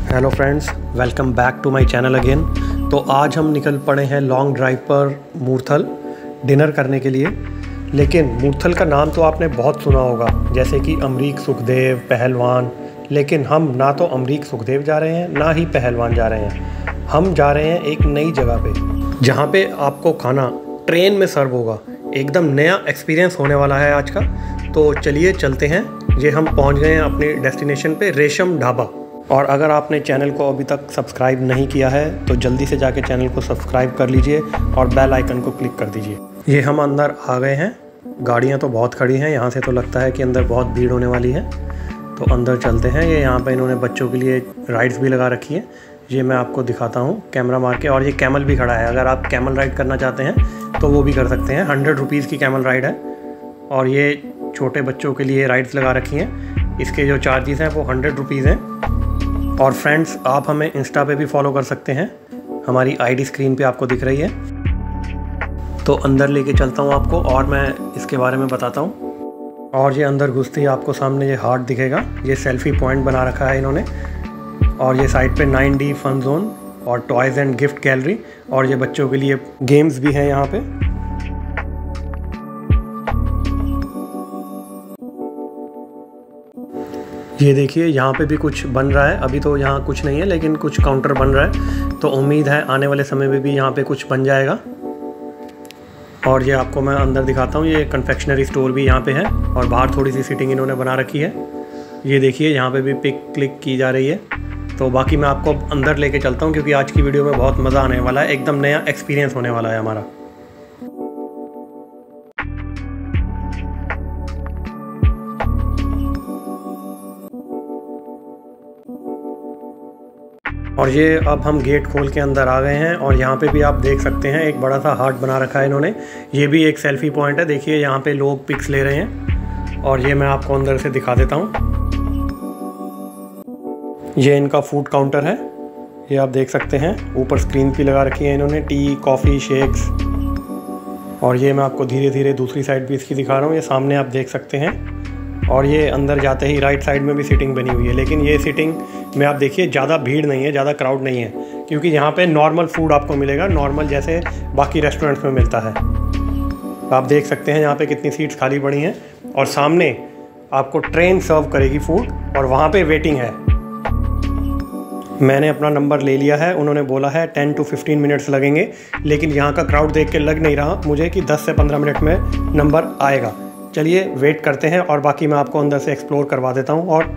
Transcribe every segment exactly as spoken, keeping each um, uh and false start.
Hello friends, welcome back to my channel again. तो आज हम निकल पड़े हैं लॉन्ग ड्राइव पर मूर्थल डिनर करने के लिए। लेकिन मूर्थल का नाम तो आपने बहुत सुना होगा, जैसे कि अमरीक सुखदेव, पहलवान। लेकिन हम ना तो अमरीक सुखदेव जा रहे हैं, ना ही पहलवान जा रहे हैं। हम जा रहे हैं एक नई जगह पे, जहाँ पे आपको खाना ट्रेन में सर्व होगा। एकदम नया एक्सपीरियंस होने वाला है आज का। तो चलिए चलते हैं। ये हम पहुँच गए हैं अपने डेस्टिनेशन पे, रेशम ढाबा। और अगर आपने चैनल को अभी तक सब्सक्राइब नहीं किया है तो जल्दी से जाके चैनल को सब्सक्राइब कर लीजिए और बेल आइकन को क्लिक कर दीजिए। ये हम अंदर आ गए हैं। गाड़ियाँ तो बहुत खड़ी हैं, यहाँ से तो लगता है कि अंदर बहुत भीड़ होने वाली है। तो अंदर चलते हैं। ये यहाँ पे इन्होंने बच्चों के लिए राइड्स भी लगा रखी है। ये मैं आपको दिखाता हूँ कैमरा मार के। और ये कैमल भी खड़ा है, अगर आप कैमल राइड करना चाहते हैं तो वो भी कर सकते हैं। हंड्रेड रुपीज़ की कैमल राइड है। और ये छोटे बच्चों के लिए राइड्स लगा रखी हैं। इसके जो चार्जेस हैं वो हंड्रेड रुपीज़ हैं। और फ्रेंड्स, आप हमें इंस्टा पे भी फॉलो कर सकते हैं, हमारी आईडी स्क्रीन पे आपको दिख रही है। तो अंदर लेके चलता हूँ आपको और मैं इसके बारे में बताता हूँ। और ये अंदर घुसते ही आपको सामने ये हार्ट दिखेगा। ये सेल्फी पॉइंट बना रखा है इन्होंने। और ये साइड पे नाइन डी फन जोन और टॉयज़ एंड गिफ्ट गैलरी। और ये बच्चों के लिए गेम्स भी हैं यहाँ पे। ये देखिए, यहाँ पे भी कुछ बन रहा है। अभी तो यहाँ कुछ नहीं है, लेकिन कुछ काउंटर बन रहा है। तो उम्मीद है आने वाले समय में भी यहाँ पे कुछ बन जाएगा। और ये आपको मैं अंदर दिखाता हूँ। ये कन्फेक्शनरी स्टोर भी यहाँ पे है और बाहर थोड़ी सी सीटिंग इन्होंने बना रखी है। ये देखिए, यहाँ पे भी पिक क्लिक की जा रही है। तो बाकी मैं आपको अंदर लेके चलता हूँ, क्योंकि आज की वीडियो में बहुत मज़ा आने वाला है। एकदम नया एक्सपीरियंस होने वाला है हमारा। और ये अब हम गेट खोल के अंदर आ गए हैं। और यहाँ पे भी आप देख सकते हैं एक बड़ा सा हार्ट बना रखा है इन्होंने। ये भी एक सेल्फी पॉइंट है। देखिए, यहाँ पे लोग पिक्स ले रहे हैं। और ये मैं आपको अंदर से दिखा देता हूँ। ये इनका फूड काउंटर है, ये आप देख सकते हैं। ऊपर स्क्रीन भी लगा रखी है इन्होंने, टी, कॉफ़ी, शेक्स। और ये मैं आपको धीरे धीरे दूसरी साइड भी इसकी दिखा रहा हूँ। ये सामने आप देख सकते हैं। और ये अंदर जाते ही राइट साइड में भी सीटिंग बनी हुई है। लेकिन ये सीटिंग में आप देखिए ज़्यादा भीड़ नहीं है, ज़्यादा क्राउड नहीं है, क्योंकि यहाँ पे नॉर्मल फूड आपको मिलेगा, नॉर्मल जैसे बाकी रेस्टोरेंट्स में मिलता है। आप देख सकते हैं यहाँ पे कितनी सीट्स खाली पड़ी हैं। और सामने आपको ट्रेन सर्व करेगी फूड और वहाँ पे वेटिंग है। मैंने अपना नंबर ले लिया है। उन्होंने बोला है टेन टू फिफ्टीन मिनट्स लगेंगे। लेकिन यहाँ का क्राउड देख के लग नहीं रहा मुझे कि दस से पंद्रह मिनट में नंबर आएगा। चलिए वेट करते हैं और बाकी मैं आपको अंदर से एक्सप्लोर करवा देता हूँ। और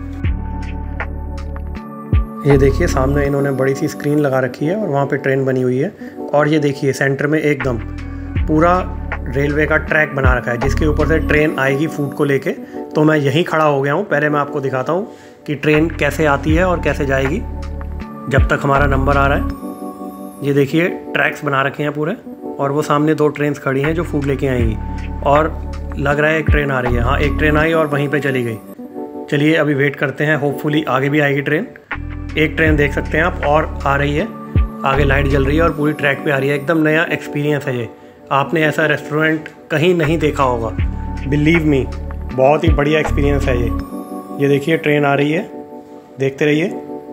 ये देखिए, सामने इन्होंने बड़ी सी स्क्रीन लगा रखी है और वहाँ पे ट्रेन बनी हुई है। और ये देखिए, सेंटर में एकदम पूरा रेलवे का ट्रैक बना रखा है, जिसके ऊपर से ट्रेन आएगी फूड को लेके। तो मैं यहीं खड़ा हो गया हूँ। पहले मैं आपको दिखाता हूँ कि ट्रेन कैसे आती है और कैसे जाएगी, जब तक हमारा नंबर आ रहा है। ये देखिए, ट्रैक्स बना रखे हैं पूरे। और वो सामने दो ट्रेन खड़ी हैं जो फूड लेके आएंगी। और लग रहा है एक ट्रेन आ रही है। हाँ, एक ट्रेन आई और वहीं पे चली गई। चलिए अभी वेट करते हैं, होपफुली आगे भी आएगी ट्रेन। एक ट्रेन देख सकते हैं आप और आ रही है, आगे लाइट जल रही है और पूरी ट्रैक पे आ रही है। एकदम नया एक्सपीरियंस है ये। आपने ऐसा रेस्टोरेंट कहीं नहीं देखा होगा, बिलीव मी। बहुत ही बढ़िया एक्सपीरियंस है ये। ये देखिए, ट्रेन आ रही है, देखते रहिए।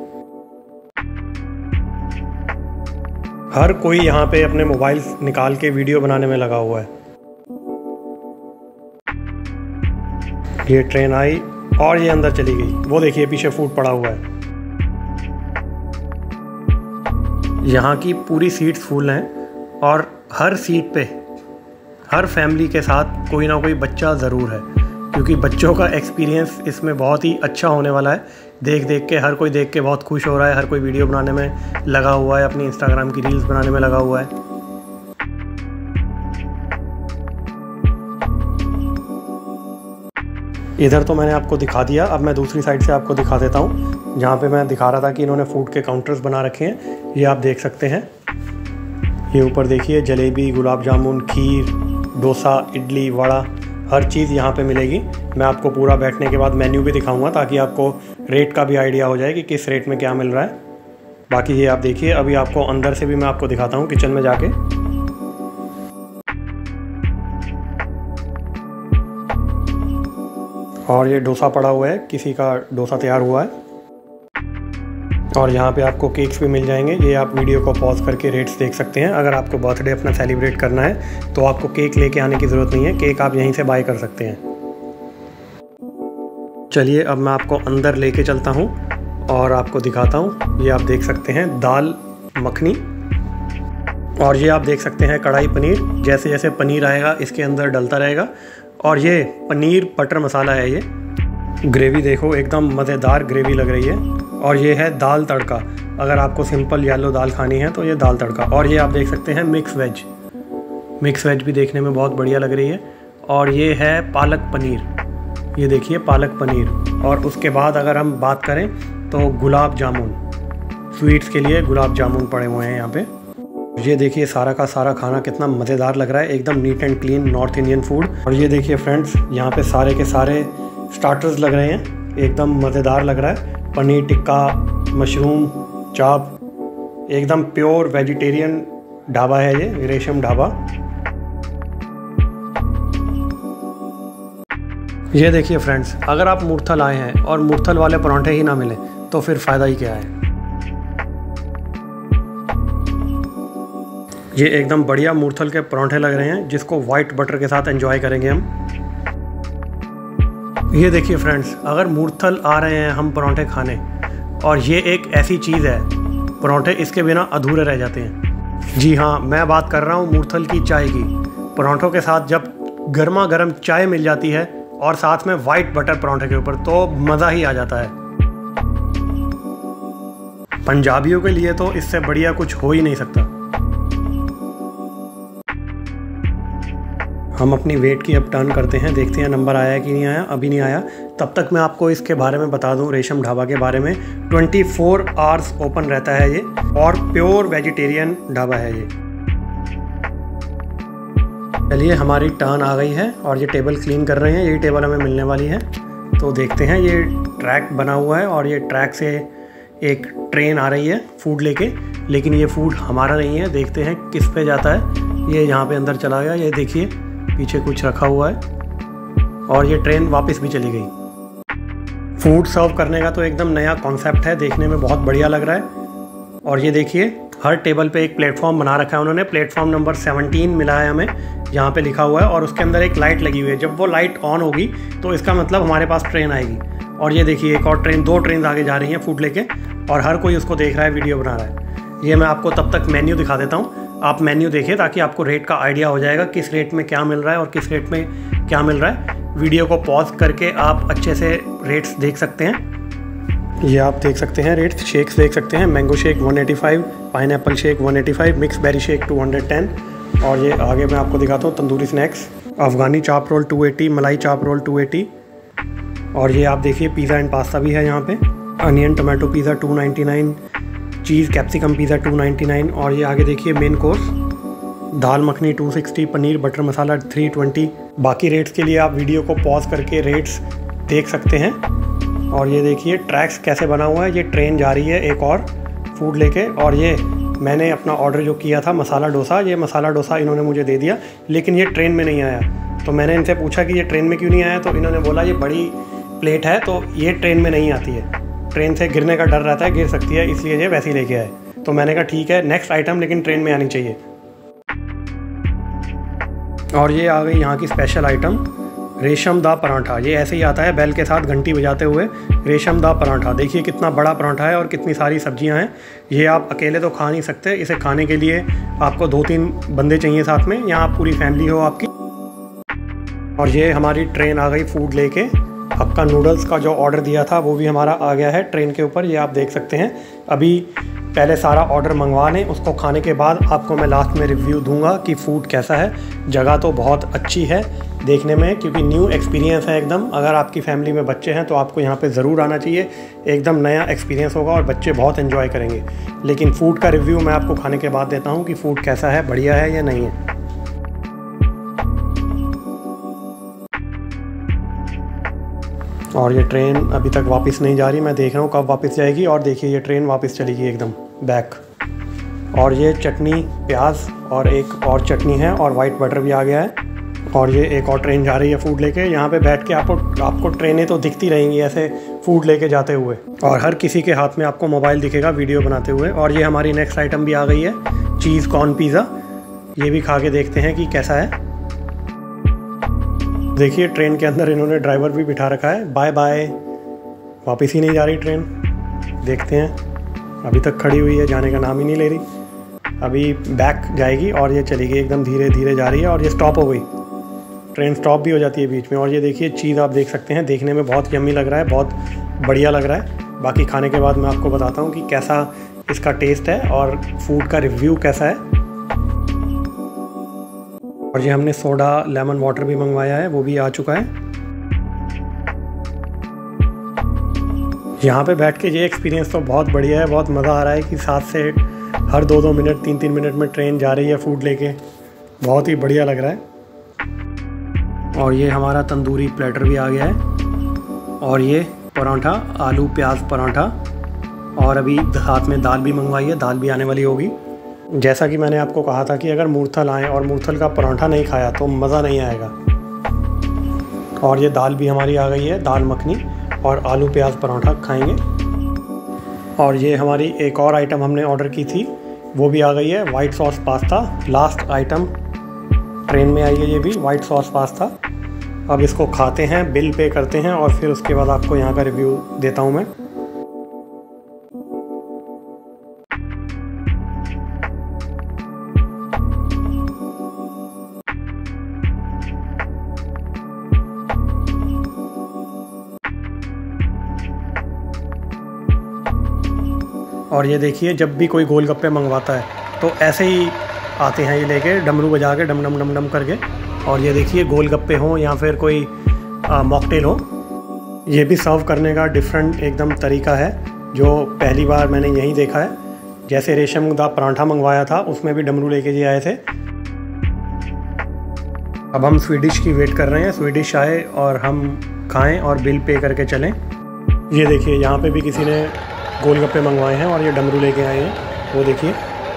हर कोई यहाँ पे अपने मोबाइल निकाल के वीडियो बनाने में लगा हुआ है। ये ट्रेन आई और ये अंदर चली गई। वो देखिए, पीछे फूड पड़ा हुआ है। यहाँ की पूरी सीट्स फुल हैं और हर सीट पे हर फैमिली के साथ कोई ना कोई बच्चा ज़रूर है, क्योंकि बच्चों का एक्सपीरियंस इसमें बहुत ही अच्छा होने वाला है। देख देख के हर कोई देख के बहुत खुश हो रहा है। हर कोई वीडियो बनाने में लगा हुआ है, अपनी इंस्टाग्राम की रील्स बनाने में लगा हुआ है। इधर तो मैंने आपको दिखा दिया। अब मैं दूसरी साइड से आपको दिखा देता हूँ, जहाँ पे मैं दिखा रहा था कि इन्होंने फूड के काउंटर्स बना रखे हैं। ये आप देख सकते हैं। ये ऊपर देखिए, जलेबी, गुलाब जामुन, खीर, डोसा, इडली, वड़ा, हर चीज़ यहाँ पे मिलेगी। मैं आपको पूरा बैठने के बाद मेन्यू भी दिखाऊंगा, ताकि आपको रेट का भी आइडिया हो जाए कि किस रेट में क्या मिल रहा है। बाकी ये आप देखिए। अभी आपको अंदर से भी मैं आपको दिखाता हूँ किचन में जाके। और ये डोसा पड़ा हुआ है, किसी का डोसा तैयार हुआ है। और यहाँ पे आपको केक्स भी मिल जाएंगे। ये आप वीडियो को पॉज करके रेट्स देख सकते हैं। अगर आपको बर्थडे अपना सेलिब्रेट करना है तो आपको केक लेके आने की ज़रूरत नहीं है, केक आप यहीं से बाय कर सकते हैं। चलिए अब मैं आपको अंदर लेके चलता हूँ और आपको दिखाता हूँ। ये आप देख सकते हैं दाल मखनी, और ये आप देख सकते हैं कढ़ाई पनीर। जैसे जैसे पनीर आएगा इसके अंदर डलता रहेगा। और ये पनीर बटर मसाला है। ये ग्रेवी देखो, एकदम मज़ेदार ग्रेवी लग रही है। और ये है दाल तड़का। अगर आपको सिंपल येलो दाल खानी है तो ये दाल तड़का। और ये आप देख सकते हैं मिक्स वेज। मिक्स वेज भी देखने में बहुत बढ़िया लग रही है। और ये है पालक पनीर। ये देखिए पालक पनीर। और उसके बाद अगर हम बात करें तो गुलाब जामुन, स्वीट्स के लिए गुलाब जामुन पड़े हुए हैं यहाँ पे। ये देखिए सारा का सारा खाना कितना मज़ेदार लग रहा है, एकदम neat and clean North Indian food. और ये देखिए फ्रेंड्स, यहाँ पे सारे के सारे स्टार्टर्स लग रहे हैं, एकदम मज़ेदार लग रहा है। पनीर टिक्का, मशरूम चाप, एकदम प्योर वेजिटेरियन ढाबा है ये, रेशम ढाबा। ये देखिए फ्रेंड्स, अगर आप मूर्थल आए हैं और मूर्थल वाले परांठे ही ना मिले तो फिर फ़ायदा ही क्या है। ये एकदम बढ़िया मूर्थल के परांठे लग रहे हैं, जिसको वाइट बटर के साथ एंजॉय करेंगे हम। ये देखिए फ्रेंड्स, अगर मूर्थल आ रहे हैं हम परांठे खाने, और ये एक ऐसी चीज़ है, परांठे इसके बिना अधूरे रह जाते हैं। जी हाँ, मैं बात कर रहा हूँ मूर्थल की चाय की। परांठों के साथ जब गर्मा गर्म चाय मिल जाती है और साथ में वाइट बटर परांठे के ऊपर, तो मज़ा ही आ जाता है। पंजाबियों के लिए तो इससे बढ़िया कुछ हो ही नहीं सकता। हम अपनी वेट की अब टर्न करते हैं, देखते हैं नंबर आया है कि नहीं आया। अभी नहीं आया। तब तक मैं आपको इसके बारे में बता दूं, रेशम ढाबा के बारे में। चौबीस आवर्स ओपन रहता है ये, और प्योर वेजिटेरियन ढाबा है ये। चलिए हमारी टर्न आ गई है और ये टेबल क्लीन कर रहे हैं। यही टेबल हमें मिलने वाली है, तो देखते हैं। ये ट्रैक बना हुआ है और ये ट्रैक से एक ट्रेन आ रही है फूड लेके, लेकिन ये फूड हमारा नहीं है। देखते हैं किस पे जाता है। ये यहाँ पे अंदर चला गया, ये देखिए पीछे कुछ रखा हुआ है, और ये ट्रेन वापस भी चली गई। फूड सर्व करने का तो एकदम नया कॉन्सेप्ट है, देखने में बहुत बढ़िया लग रहा है। और ये देखिए हर टेबल पे एक प्लेटफॉर्म बना रखा है उन्होंने। प्लेटफॉर्म नंबर सत्रह मिला है हमें, यहाँ पे लिखा हुआ है, और उसके अंदर एक लाइट लगी हुई है। जब वो लाइट ऑन होगी तो इसका मतलब हमारे पास ट्रेन आएगी। और ये देखिए एक और ट्रेन, दो ट्रेन आगे जा रही हैं फूड लेके, और हर कोई उसको देख रहा है, वीडियो बना रहा है। ये मैं आपको तब तक मेन्यू दिखा देता हूँ। आप मेन्यू देखिए ताकि आपको रेट का आइडिया हो जाएगा, किस रेट में क्या मिल रहा है और किस रेट में क्या मिल रहा है। वीडियो को पॉज करके आप अच्छे से रेट्स देख सकते हैं। ये आप देख सकते हैं रेट्स। शेक्स देख सकते हैं, मैंगो शेक एक सौ पचासी, पाइनएप्पल शेक एक सौ पचासी, मिक्स बेरी शेक दो सौ दस। और ये आगे मैं आपको दिखाता हूँ तंदूरी स्नैक्स, अफगानी चाप रोल दो सौ अस्सी, मलाई चाप रोल दो सौ अस्सी। और ये आप देखिए पिज़्ज़ा एंड पास्ता भी है यहाँ पे, अनियन टोमेटो पिज़्ज़ा दो सौ निन्यानवे, चीज़ कैप्सिकम पिज़्ज़ा दो सौ निन्यानवे। और ये आगे देखिए मेन कोर्स, दाल मखनी दो सौ साठ, पनीर बटर मसाला तीन सौ बीस। बाकी रेट्स के लिए आप वीडियो को पॉज करके रेट्स देख सकते हैं। और ये देखिए ट्रैक्स कैसे बना हुआ है, ये ट्रेन जा रही है एक और फूड लेके। और ये मैंने अपना ऑर्डर जो किया था मसाला डोसा, ये मसाला डोसा इन्होंने मुझे दे दिया, लेकिन ये ट्रेन में नहीं आया। तो मैंने इनसे पूछा कि ये ट्रेन में क्यों नहीं आया, तो इन्होंने बोला ये बड़ी प्लेट है तो ये ट्रेन में नहीं आती है, ट्रेन से गिरने का डर रहता है, गिर सकती है, इसलिए ये वैसे ही लेके आए। तो मैंने कहा ठीक है, नेक्स्ट आइटम लेकिन ट्रेन में आनी चाहिए। और ये आ गई यहाँ की स्पेशल आइटम, रेशम दा पराठा। ये ऐसे ही आता है बैल के साथ घंटी बजाते हुए, रेशम दा पराठा। देखिए कितना बड़ा पराठा है और कितनी सारी सब्जियां हैं। ये आप अकेले तो खा नहीं सकते, इसे खाने के लिए आपको दो तीन बंदे चाहिए साथ में, यहाँ आप पूरी फैमिली हो आपकी। और ये हमारी ट्रेन आ गई फूड लेके। हक्का नूडल्स का जो ऑर्डर दिया था वो भी हमारा आ गया है ट्रेन के ऊपर, ये आप देख सकते हैं। अभी पहले सारा ऑर्डर मंगवा लें, उसको खाने के बाद आपको मैं लास्ट में रिव्यू दूंगा कि फ़ूड कैसा है। जगह तो बहुत अच्छी है देखने में, क्योंकि न्यू एक्सपीरियंस है एकदम। अगर आपकी फैमिली में बच्चे हैं तो आपको यहाँ पे ज़रूर आना चाहिए, एकदम नया एक्सपीरियंस होगा और बच्चे बहुत एंजॉय करेंगे। लेकिन फ़ूड का रिव्यू मैं आपको खाने के बाद देता हूँ कि फ़ूड कैसा है, बढ़िया है या नहीं है। और ये ट्रेन अभी तक वापस नहीं जा रही, मैं देख रहा हूँ कब वापस जाएगी। और देखिए ये ट्रेन वापस चलेगी एकदम बैक। और ये चटनी, प्याज और एक और चटनी है, और वाइट बटर भी आ गया है। और ये एक और ट्रेन जा रही है फूड लेके। यहाँ पे बैठ के आपको आपको ट्रेनें तो दिखती रहेंगी ऐसे फूड लेके जाते हुए, और हर किसी के हाथ में आपको मोबाइल दिखेगा वीडियो बनाते हुए। और ये हमारी नेक्स्ट आइटम भी आ गई है, चीज़ कॉर्न पिज़्ज़ा। ये भी खा के देखते हैं कि कैसा है। देखिए ट्रेन के अंदर इन्होंने ड्राइवर भी बिठा रखा है। बाय बाय, वापस ही नहीं जा रही ट्रेन। देखते हैं, अभी तक खड़ी हुई है, जाने का नाम ही नहीं ले रही। अभी बैक जाएगी और ये चली गई, एकदम धीरे धीरे जा रही है और ये स्टॉप हो गई। ट्रेन स्टॉप भी हो जाती है बीच में। और ये देखिए चीज़ आप देख सकते हैं, देखने में बहुत यम्मी लग रहा है, बहुत बढ़िया लग रहा है। बाकी खाने के बाद मैं आपको बताता हूँ कि कैसा इसका टेस्ट है और फूड का रिव्यू कैसा है। और ये हमने सोडा लेमन वाटर भी मंगवाया है, वो भी आ चुका है। यहाँ पे बैठ के ये एक्सपीरियंस तो बहुत बढ़िया है, बहुत मज़ा आ रहा है कि साथ से हर दो दो मिनट तीन तीन मिनट में ट्रेन जा रही है फूड लेके। बहुत ही बढ़िया लग रहा है। और ये हमारा तंदूरी प्लेटर भी आ गया है, और ये पराठा, आलू प्याज पराठा, और अभी साथ में दाल भी मंगवाई है, दाल भी आने वाली होगी। जैसा कि मैंने आपको कहा था कि अगर मूर्थल आए और मूर्थल का पराठा नहीं खाया तो मज़ा नहीं आएगा। और ये दाल भी हमारी आ गई है, दाल मखनी और आलू प्याज पराठा खाएंगे। और ये हमारी एक और आइटम हमने ऑर्डर की थी, वो भी आ गई है, white sauce pasta. Last item train में आई है ये भी, वाइट सॉस पास्ता। अब इसको खाते हैं, बिल पे करते हैं और फिर उसके बाद आपको यहाँ का रिव्यू देता हूँ मैं। और ये देखिए जब भी कोई गोलगप्पे मंगवाता है तो ऐसे ही आते हैं ये लेके, डमरू बजा के डम डम डम डम करके। और ये देखिए गोलगप्पे हों या फिर कोई मॉकटेल हो, ये भी सर्व करने का डिफरेंट एकदम तरीका है जो पहली बार मैंने यहीं देखा है। जैसे रेशम दा पराठा मंगवाया था उसमें भी डमरू लेके जी आए थे। अब हम स्वीडिश की वेट कर रहे हैं, स्वीडिश आए और हम खाएं और बिल पे करके चलें। ये देखिए यहाँ पे भी किसी ने गोलगप्पे मंगवाए हैं और ये डमरू लेके आए हैं, वो देखिए।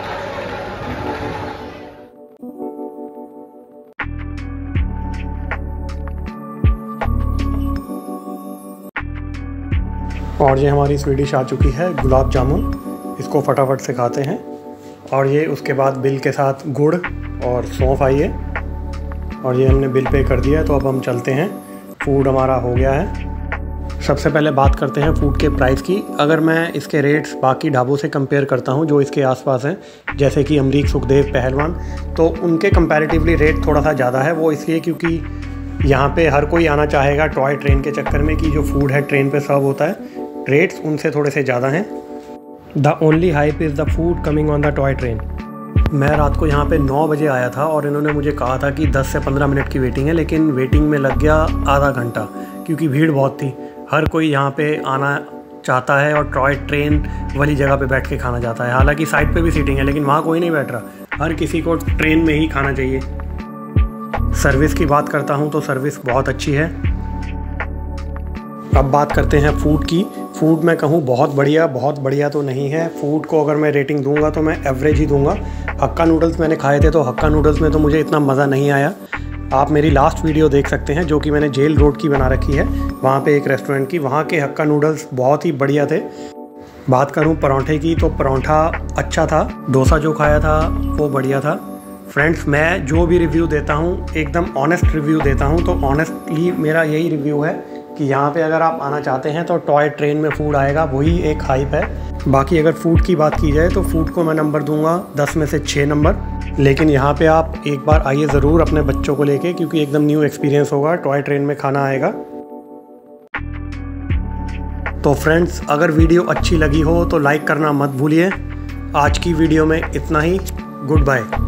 और ये हमारी स्वीडिश आ चुकी है, गुलाब जामुन। इसको फटाफट से खाते हैं। और ये उसके बाद बिल के साथ गुड़ और सौंफ आई है। और ये हमने बिल पे कर दिया है, तो अब हम चलते हैं। फूड हमारा हो गया है। सबसे पहले बात करते हैं फूड के प्राइस की। अगर मैं इसके रेट्स बाकी ढाबों से कंपेयर करता हूं जो इसके आसपास हैं, जैसे कि अमरीक, सुखदेव, पहलवान, तो उनके कंपैरेटिवली रेट थोड़ा सा ज़्यादा है। वो इसलिए क्योंकि यहाँ पे हर कोई आना चाहेगा टॉय ट्रेन के चक्कर में कि जो फूड है ट्रेन पे सर्व होता है। रेट्स उनसे थोड़े से ज़्यादा हैं। The only hype is the food coming on the toy train. मैं रात को यहाँ पे नौ बजे आया था और इन्होंने मुझे कहा था कि दस से पंद्रह मिनट की वेटिंग है, लेकिन वेटिंग में लग गया आधा घंटा क्योंकि भीड़ बहुत थी। हर कोई यहाँ पे आना चाहता है और टॉय ट्रेन वाली जगह पे बैठ के खाना चाहता है। हालांकि साइड पे भी सीटिंग है लेकिन वहाँ कोई नहीं बैठ रहा। हर किसी को ट्रेन में ही खाना चाहिए। सर्विस की बात करता हूँ तो सर्विस बहुत अच्छी है। अब बात करते हैं फूड की। फूड मैं कहूँ बहुत बढ़िया, बहुत बढ़िया तो नहीं है। फूड को अगर मैं रेटिंग दूंगा तो मैं एवरेज ही दूंगा। हक्का नूडल्स मैंने खाए थे तो हक्का नूडल्स में तो मुझे इतना मज़ा नहीं आया। आप मेरी लास्ट वीडियो देख सकते हैं जो कि मैंने जेल रोड की बना रखी है, वहाँ पे एक रेस्टोरेंट की। वहाँ के हक्का नूडल्स बहुत ही बढ़िया थे। बात करूँ पराठे की तो पराठा अच्छा था। डोसा जो खाया था वो बढ़िया था। फ्रेंड्स, मैं जो भी रिव्यू देता हूँ एकदम ऑनेस्ट रिव्यू देता हूँ। तो ऑनेस्टली मेरा यही रिव्यू है कि यहाँ पे अगर आप आना चाहते हैं तो टॉय ट्रेन में फ़ूड आएगा, वही एक हाइप है। बाकी अगर फ़ूड की बात की जाए तो फ़ूड को मैं नंबर दूंगा दस में से छः नंबर। लेकिन यहाँ पे आप एक बार आइए ज़रूर अपने बच्चों को लेके, क्योंकि एकदम न्यू एक्सपीरियंस होगा। टॉय ट्रेन में खाना आएगा। तो फ्रेंड्स, अगर वीडियो अच्छी लगी हो तो लाइक करना मत भूलिए। आज की वीडियो में इतना ही। Good bye.